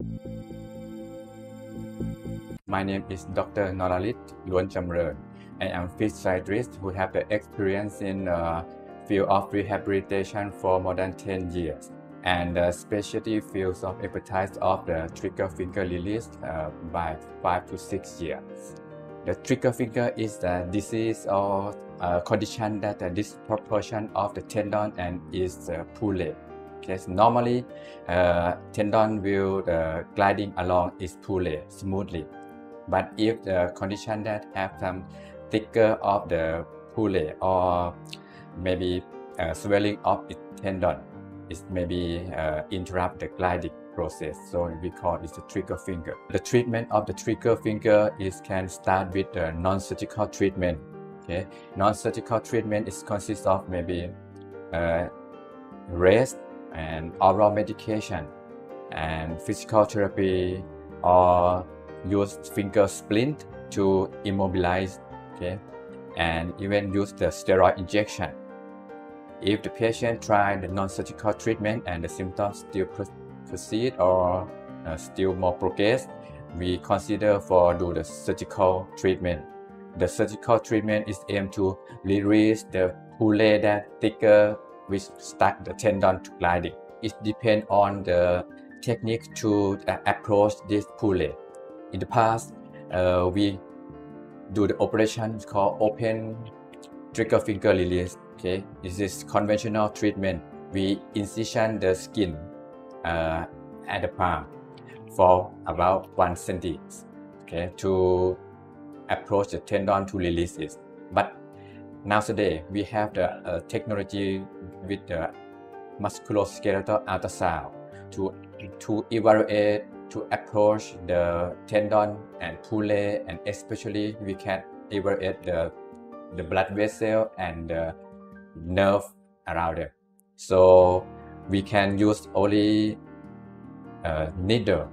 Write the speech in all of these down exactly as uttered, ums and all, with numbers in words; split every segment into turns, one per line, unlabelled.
My name is Doctor Noralit Luanjamreun. I am physiatrist who have the experience in uh, field of rehabilitation for more than ten years, and the specialty fields of expertise of the trigger finger release uh, by five to six years. The trigger finger is the disease or uh, condition that the disproportion of the tendon and is uh, pulley. Okay, so normally uh, tendon will uh, gliding along its pulley smoothly, but if the condition that have some thicker of the pulley or maybe uh, swelling of its tendon, it maybe uh, interrupt the gliding process. So we call it the trigger finger. The treatment of the trigger finger is can start with the non-surgical treatment. Okay, non-surgical treatment is consists of maybe uh, rest and oral medication and physical therapy, or use finger splint to immobilize, okay, and even use the steroid injection. If the patient tried the non-surgical treatment and the symptoms still proceed or uh, still more progress, we consider for do the surgical treatment. The surgical treatment is aimed to release the pulley that thicker which start the tendon to gliding. It depends on the technique to uh, approach this pulley. In the past, uh, we do the operation called open trigger finger release. Okay, this is conventional treatment. We incision the skin uh, at the palm for about one centimeter, okay, to approach the tendon to release it. But nowadays we have the uh, technology with the musculoskeletal ultrasound to to evaluate, to approach the tendon and pulley, and especially we can evaluate the the blood vessel and the nerve around it. So we can use only uh, needle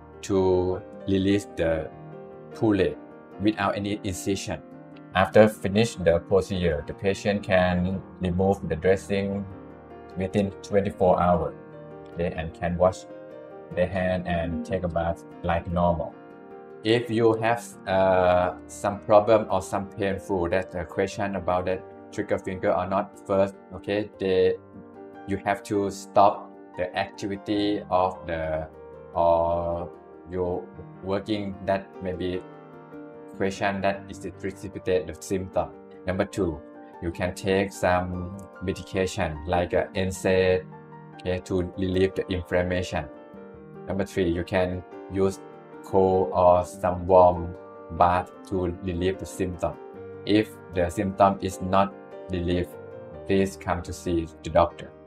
to release the pulley without any incision. After finish the procedure, the patient can remove the dressing within twenty-four hours, okay, and can wash their hand and take a bath like normal. If you have uh, some problem or some painful, that uh, question about that trigger finger or not, first, okay, they you have to stop the activity of the or you working that maybe question that is to precipitate the symptom. Number two, you can take some medication like uh, N SAID, okay, to relieve the inflammation. Number three, you can use cold or some warm bath to relieve the symptom. If the symptom is not relieved, please come to see the doctor.